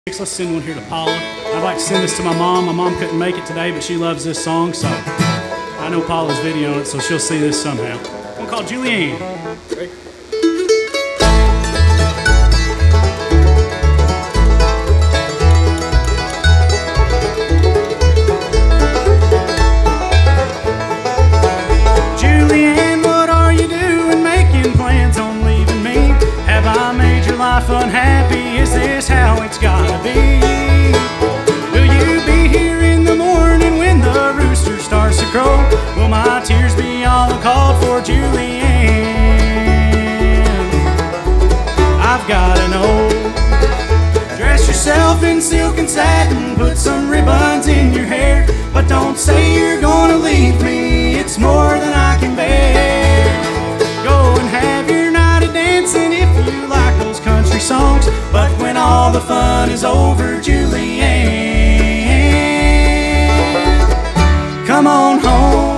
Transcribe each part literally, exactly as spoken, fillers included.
Let's send one here to Paula. I'd like to send this to my mom. My mom couldn't make it today, but she loves this song, so I know Paula's videoing it, so she'll see this somehow. One called Julianne. Ready? Julianne, what are you doing making plans on leaving me? Have I made your life unhappy? Is this how it's gotta be? Will you be here in the morning when the rooster starts to crow? Will my tears be all called for, Julianne? I've gotta know. Dress yourself in silk and satin, put some ribbons in your hair, but don't say you're gonna leave me, it's more than I can bear. Go and have your night of dancing if you like those country songs, but when all the fun is over, Julianne, come on home.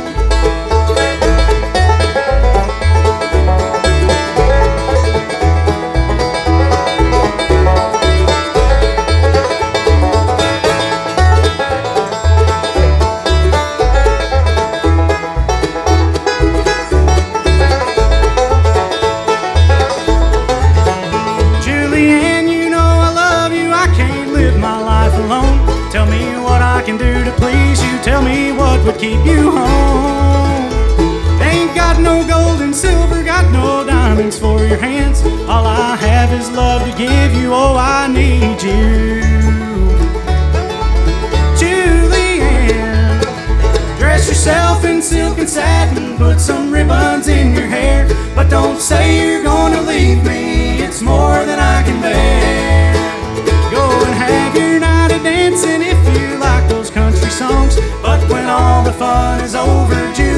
Tell me what I can do to please you. Tell me what would keep you home. Ain't got no gold and silver, got no diamonds for your hands. All I have is love to give you. Oh, I need you. Julianne, dress yourself in silk and satin, put some ribbons in your hair, but don't say you're gonna leave me, it's more than I can bear. Go and have your night of dancing if you like those country songs, but when all the fun is over,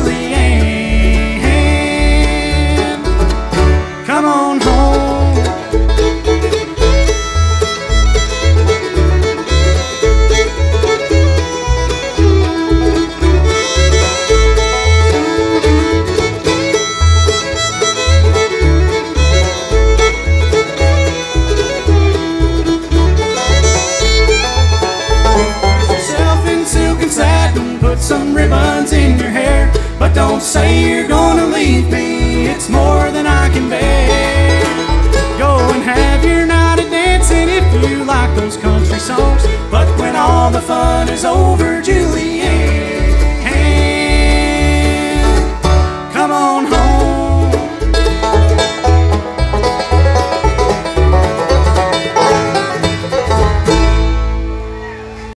Julianne, come on home. Some ribbons in your hair, but don't say you're gonna leave me, it's more than I can bear. Go and have your night of dancing if you like those country songs, but when all the fun is over,